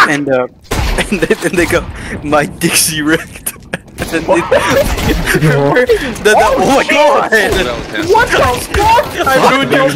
and then they go, my Dixie wrecked. And then oh my god! What the fuck? I ruined your